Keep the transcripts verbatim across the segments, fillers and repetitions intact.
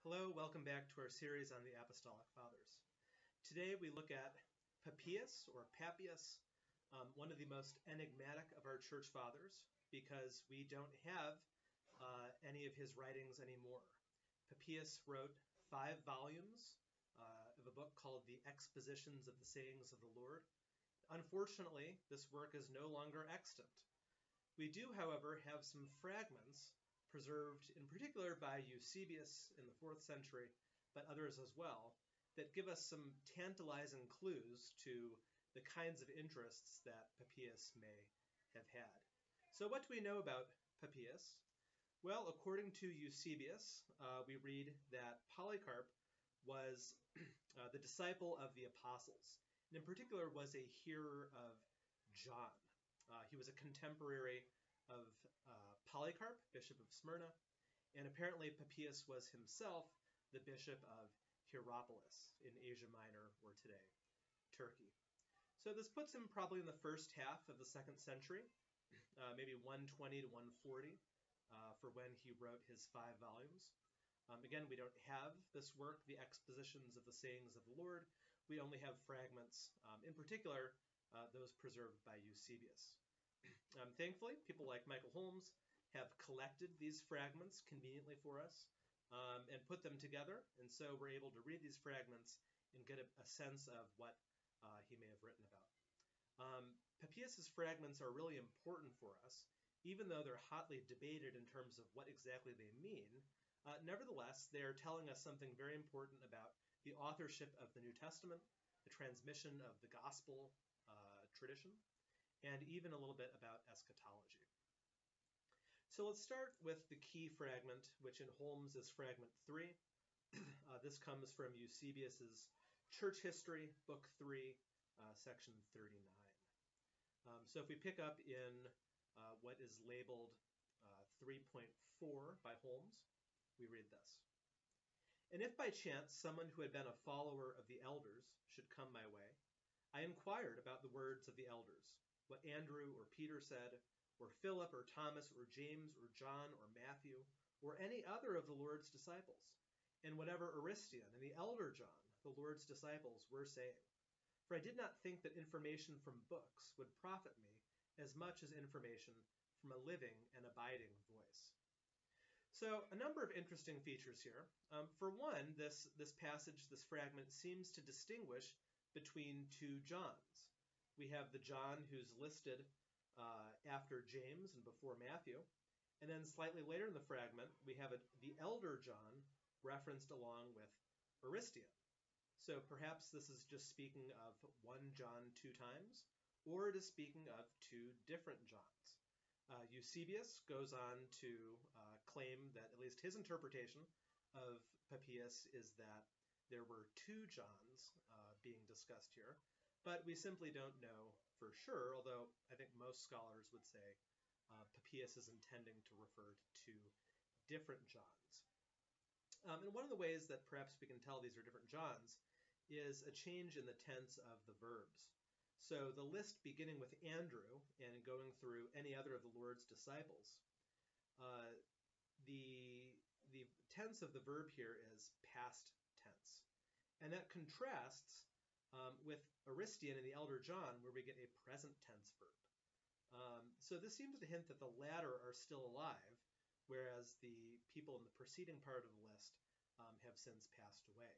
Hello, welcome back to our series on the Apostolic Fathers. Today we look at Papias, or Papias, um, one of the most enigmatic of our church fathers, because we don't have uh, any of his writings anymore. Papias wrote five volumes uh, of a book called The Expositions of the Sayings of the Lord. Unfortunately, this work is no longer extant. We do, however, have some fragments preserved in particular by Eusebius in the fourth century, but others as well, that give us some tantalizing clues to the kinds of interests that Papias may have had. So what do we know about Papias? Well, according to Eusebius, uh, we read that Polycarp was uh, the disciple of the apostles, and in particular was a hearer of John. Uh, he was a contemporary of uh, Polycarp, Bishop of Smyrna, and apparently Papias was himself the Bishop of Hierapolis in Asia Minor, or today, Turkey. So this puts him probably in the first half of the second century, uh, maybe one twenty to one forty, uh, for when he wrote his five volumes. Um, again, we don't have this work, the Expositions of the Sayings of the Lord. We only have fragments, um, in particular, uh, those preserved by Eusebius. Um, thankfully, people like Michael Holmes have collected these fragments conveniently for us um, and put them together, and so we're able to read these fragments and get a, a sense of what uh, he may have written about. Um, Papias's fragments are really important for us, even though they're hotly debated in terms of what exactly they mean. Uh, nevertheless, they are telling us something very important about the authorship of the New Testament, the transmission of the gospel uh, tradition, and even a little bit about eschatology. So let's start with the key fragment, which in Holmes is fragment three. Uh, this comes from Eusebius's Church History, Book three, uh, section thirty-nine. Um, so if we pick up in uh, what is labeled uh, three point four by Holmes, we read this. And if by chance someone who had been a follower of the elders should come my way, I inquired about the words of the elders, what Andrew or Peter said, or Philip or Thomas or James or John or Matthew, or any other of the Lord's disciples, and whatever Aristian and the elder John, the Lord's disciples, were saying. For I did not think that information from books would profit me as much as information from a living and abiding voice. So a number of interesting features here. Um, for one, this, this passage, this fragment, seems to distinguish between two Johns. We have the John who's listed uh, after James and before Matthew, and then slightly later in the fragment, we have a, the elder John referenced along with Aristian. So perhaps this is just speaking of one John two times, or it is speaking of two different Johns. Uh, Eusebius goes on to uh, claim that at least his interpretation of Papias is that there were two Johns uh, being discussed here, but we simply don't know for sure, although I think most scholars would say uh, Papias is intending to refer to two different Johns. Um, and one of the ways that perhaps we can tell these are different Johns is a change in the tense of the verbs. So the list beginning with Andrew and going through any other of the Lord's disciples, uh, the, the tense of the verb here is past tense. And that contrasts um, with Aristian and the elder John, where we get a present tense verb. Um, so this seems to hint that the latter are still alive, whereas the people in the preceding part of the list um, have since passed away.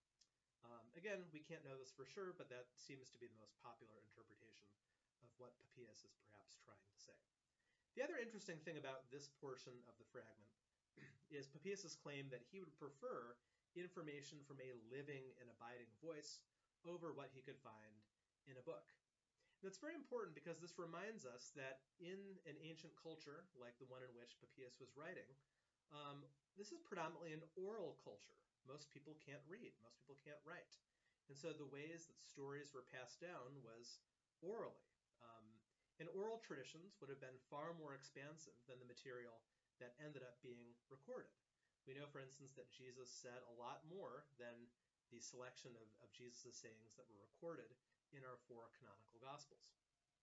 Um, again, we can't know this for sure, but that seems to be the most popular interpretation of what Papias is perhaps trying to say. The other interesting thing about this portion of the fragment is Papias's claim that he would prefer information from a living and abiding voice over what he could find in a book. And that's very important because this reminds us that in an ancient culture, like the one in which Papias was writing, um, this is predominantly an oral culture. Most people can't read, most people can't write. And so the ways that stories were passed down was orally. Um, and oral traditions would have been far more expansive than the material that ended up being recorded. We know, for instance, that Jesus said a lot more than the selection of, of Jesus' sayings that were recorded in our four canonical Gospels.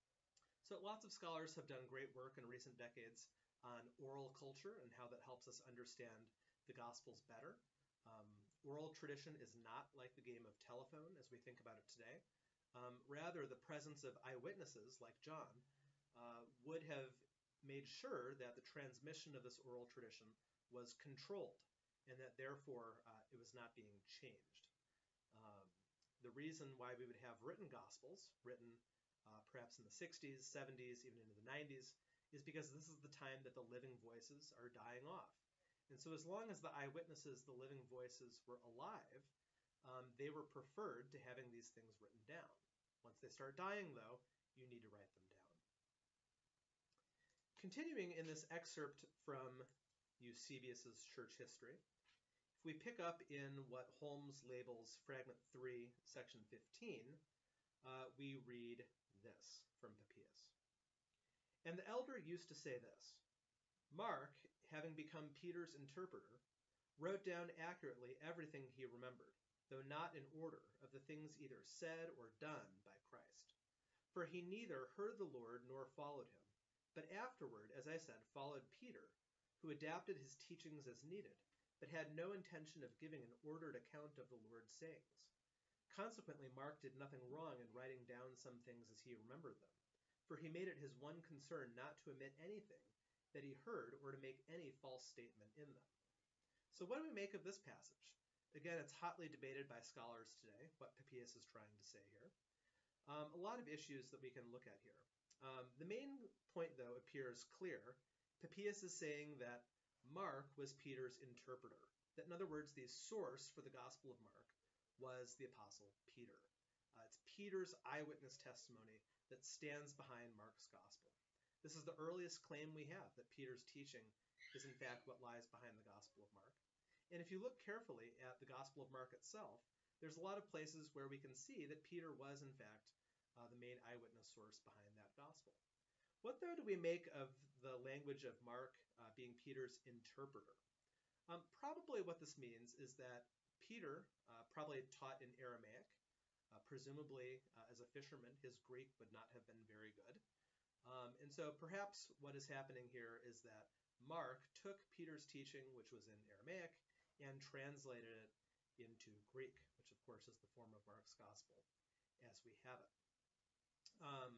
So lots of scholars have done great work in recent decades on oral culture and how that helps us understand the Gospels better. Um, oral tradition is not like the game of telephone as we think about it today. Um, rather, the presence of eyewitnesses like John uh, would have made sure that the transmission of this oral tradition was controlled and that therefore uh, it was not being changed. Um, the reason why we would have written gospels, written uh, perhaps in the sixties, seventies, even into the nineties, is because this is the time that the living voices are dying off. And so as long as the eyewitnesses, the living voices, were alive, um, they were preferred to having these things written down. Once they start dying, though, you need to write them down. Continuing in this excerpt from Eusebius's church history, if we pick up in what Holmes labels Fragment three, Section fifteen, uh, we read this from Papias. And the elder used to say this, Mark, having become Peter's interpreter, wrote down accurately everything he remembered, though not in order, of the things either said or done by Christ. For he neither heard the Lord nor followed him, but afterward, as I said, followed Peter, who adapted his teachings as needed, but had no intention of giving an ordered account of the Lord's sayings. Consequently, Mark did nothing wrong in writing down some things as he remembered them, for he made it his one concern not to omit anything that he heard or to make any false statement in them. So what do we make of this passage? Again, it's hotly debated by scholars today, what Papias is trying to say here. Um, a lot of issues that we can look at here. Um, the main point, though, appears clear. Papias is saying that Mark was Peter's interpreter. That, in other words, the source for the Gospel of Mark was the Apostle Peter. Uh, it's Peter's eyewitness testimony that stands behind Mark's Gospel. This is the earliest claim we have that Peter's teaching is in fact what lies behind the Gospel of Mark. And if you look carefully at the Gospel of Mark itself, there's a lot of places where we can see that Peter was in fact uh, the main eyewitness source behind that Gospel. What, though, do we make of the language of Mark uh, being Peter's interpreter? Um, probably what this means is that Peter uh, probably taught in Aramaic. Uh, presumably, uh, as a fisherman, his Greek would not have been very good. Um, and so perhaps what is happening here is that Mark took Peter's teaching, which was in Aramaic, and translated it into Greek, which of course is the form of Mark's Gospel as we have it. Um,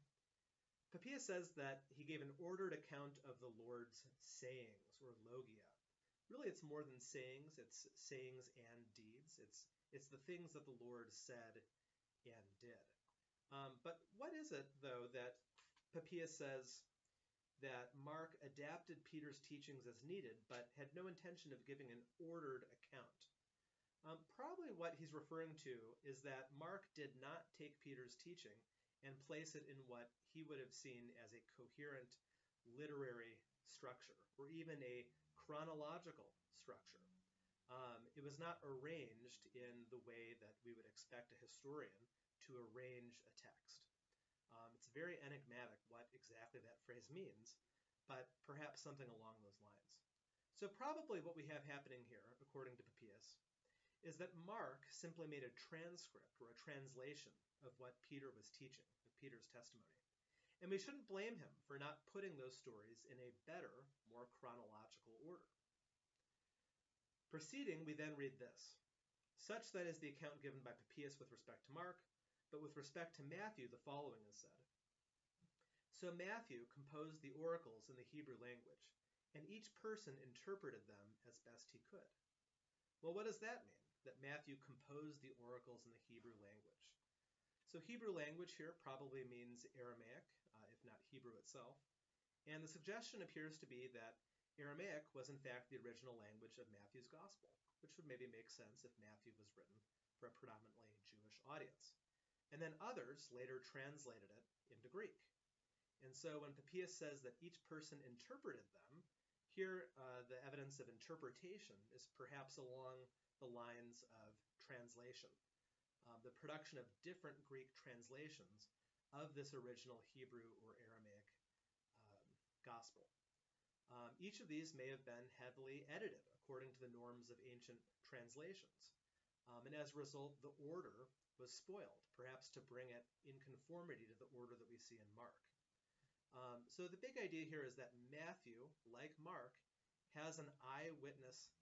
Papias says that he gave an ordered account of the Lord's sayings, or logia. Really, it's more than sayings, it's sayings and deeds. It's, it's the things that the Lord said and did. Um, but what is it, though, that Papias says that Mark adapted Peter's teachings as needed, but had no intention of giving an ordered account? Um, probably what he's referring to is that Mark did not take Peter's teaching and place it in what he would have seen as a coherent literary structure, or even a chronological structure. Um, it was not arranged in the way that we would expect a historian to arrange a text. Um, it's very enigmatic what exactly that phrase means, but perhaps something along those lines. So probably what we have happening here, according to Papias, is that Mark simply made a transcript or a translation of what Peter was teaching, of Peter's testimony. And we shouldn't blame him for not putting those stories in a better, more chronological order. Proceeding, we then read this. Such then is the account given by Papias with respect to Mark, but with respect to Matthew, the following is said. So Matthew composed the oracles in the Hebrew language, and each person interpreted them as best he could. Well, what does that mean, that Matthew composed the oracles in the Hebrew language? So Hebrew language here probably means Aramaic, uh, if not Hebrew itself. And the suggestion appears to be that Aramaic was in fact the original language of Matthew's Gospel, which would maybe make sense if Matthew was written for a predominantly Jewish audience. And then others later translated it into Greek. And so when Papias says that each person interpreted them, here uh, the evidence of interpretation is perhaps along the lines of translation, uh, the production of different Greek translations of this original Hebrew or Aramaic um, gospel. Um, each of these may have been heavily edited according to the norms of ancient translations. Um, and as a result, the order was spoiled, perhaps to bring it in conformity to the order that we see in Mark. Um, so the big idea here is that Matthew, like Mark, has an eyewitness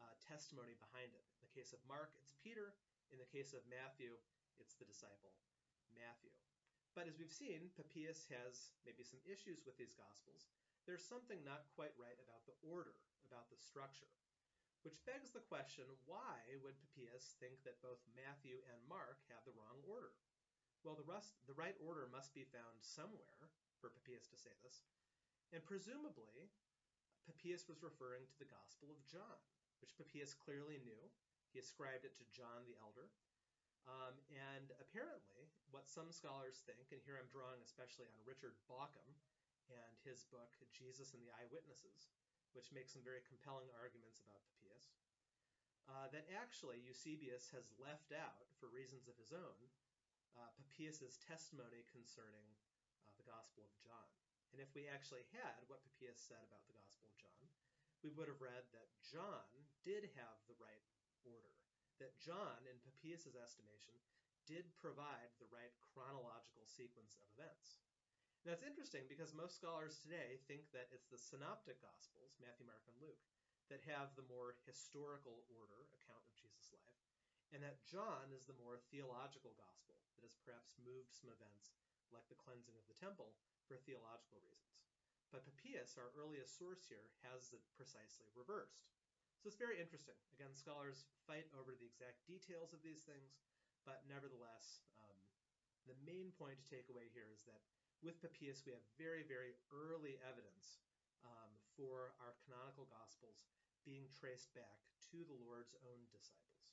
uh, testimony behind it. In the case of Mark, it's Peter. In the case of Matthew, it's the disciple Matthew. But as we've seen, Papias has maybe some issues with these Gospels. There's something not quite right about the order, about the structure, which begs the question, why would Papias think that both Matthew and Mark have the wrong order? Well, the, rest, the right order must be found somewhere for Papias to say this, and presumably Papias was referring to the Gospel of John, which Papias clearly knew. He ascribed it to John the Elder. Um, and apparently, what some scholars think, and here I'm drawing especially on Richard Bauckham and his book, Jesus and the Eyewitnesses, which makes some very compelling arguments about Papias, uh, that actually Eusebius has left out, for reasons of his own, uh, Papias' testimony concerning uh, the Gospel of John. And if we actually had what Papias said about the Gospel of John, we would have read that John did have the right order, that John, in Papias' estimation, did provide the right chronological sequence of events. And that's interesting because most scholars today think that it's the synoptic Gospels, Matthew, Mark, and Luke, that have the more historical order account of Jesus' life, and that John is the more theological Gospel that has perhaps moved some events like the cleansing of the temple for theological reasons. But Papias, our earliest source here, has it precisely reversed. So it's very interesting. Again, scholars fight over the exact details of these things, but nevertheless, um, the main point to take away here is that with Papias, we have very, very early evidence um, for our canonical Gospels being traced back to the Lord's own disciples.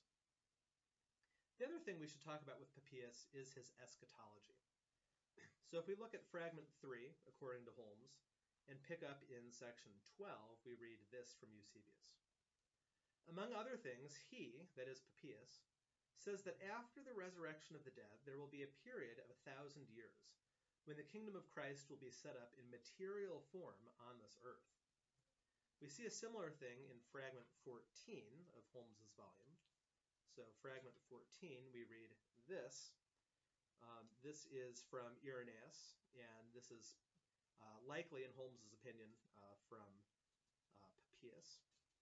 The other thing we should talk about with Papias is his eschatology. So if we look at fragment three, according to Holmes, and pick up in section twelve, we read this from Eusebius. Among other things, he, that is Papias, says that after the resurrection of the dead, there will be a period of a thousand years, when the kingdom of Christ will be set up in material form on this earth. We see a similar thing in fragment fourteen of Holmes's volume. So fragment fourteen, we read this. Um, this is from Irenaeus, and this is uh, likely, in Holmes's opinion, uh, from uh, Papias.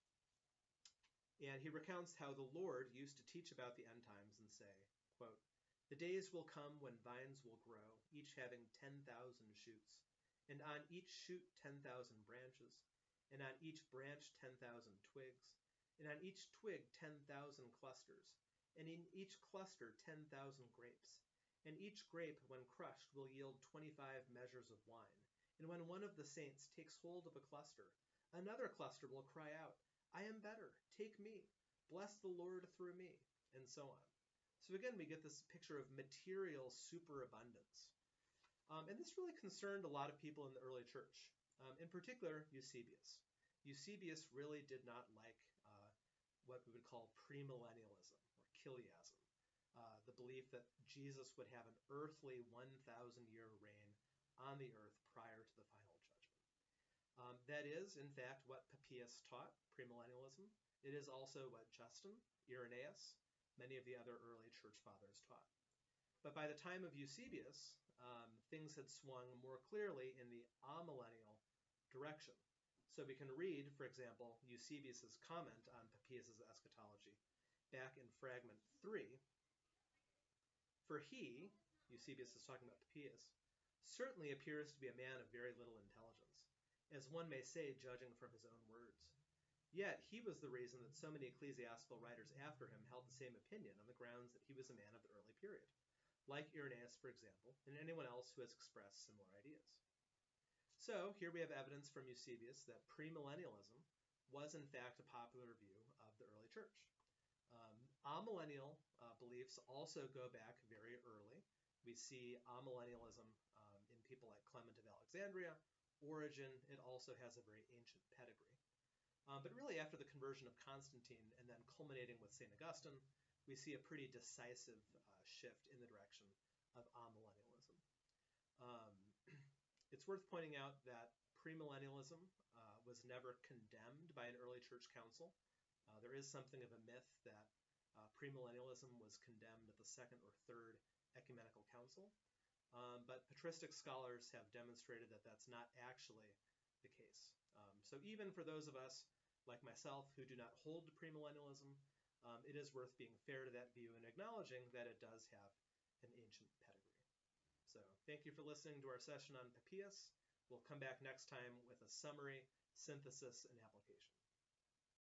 And he recounts how the Lord used to teach about the end times and say, quote, "The days will come when vines will grow, each having ten thousand shoots, and on each shoot ten thousand branches, and on each branch ten thousand twigs, and on each twig ten thousand clusters, and in each cluster ten thousand grapes. And each grape, when crushed, will yield twenty-five measures of wine. And when one of the saints takes hold of a cluster, another cluster will cry out, 'I am better, take me, bless the Lord through me,' and so on." So again, we get this picture of material superabundance. Um, and this really concerned a lot of people in the early church, um, in particular Eusebius. Eusebius really did not like uh, what we would call premillennialism or chiliasm, uh, the belief that Jesus would have an earthly one thousand year reign on the earth prior to the final judgment. Um, that is, in fact, what Papias taught, premillennialism. It is also what Justin, Irenaeus, many of the other early church fathers taught. But by the time of Eusebius, um, things had swung more clearly in the amillennial direction. So we can read, for example, Eusebius's comment on Papias' eschatology back in fragment three. "For he," Eusebius is talking about Papias, "certainly appears to be a man of very little intelligence, as one may say, judging from his own words. Yet he was the reason that so many ecclesiastical writers after him held the same opinion on the grounds that he was a man of the early period, like Irenaeus, for example, and anyone else who has expressed similar ideas." So here we have evidence from Eusebius that premillennialism was in fact a popular view of the early church. Um, amillennial uh, beliefs also go back very early. We see amillennialism um, in people like Clement of Alexandria, Origen. It also has a very ancient pedigree. Um, but really after the conversion of Constantine and then culminating with Saint Augustine, we see a pretty decisive uh, shift in the direction of amillennialism. Um, it's worth pointing out that premillennialism uh, was never condemned by an early church council. Uh, there is something of a myth that uh, premillennialism was condemned at the second or third ecumenical council, um, but patristic scholars have demonstrated that that's not actually the case. Um, so even for those of us like myself, who do not hold to premillennialism, um, it is worth being fair to that view and acknowledging that it does have an ancient pedigree. So thank you for listening to our session on Papias. We'll come back next time with a summary, synthesis, and application.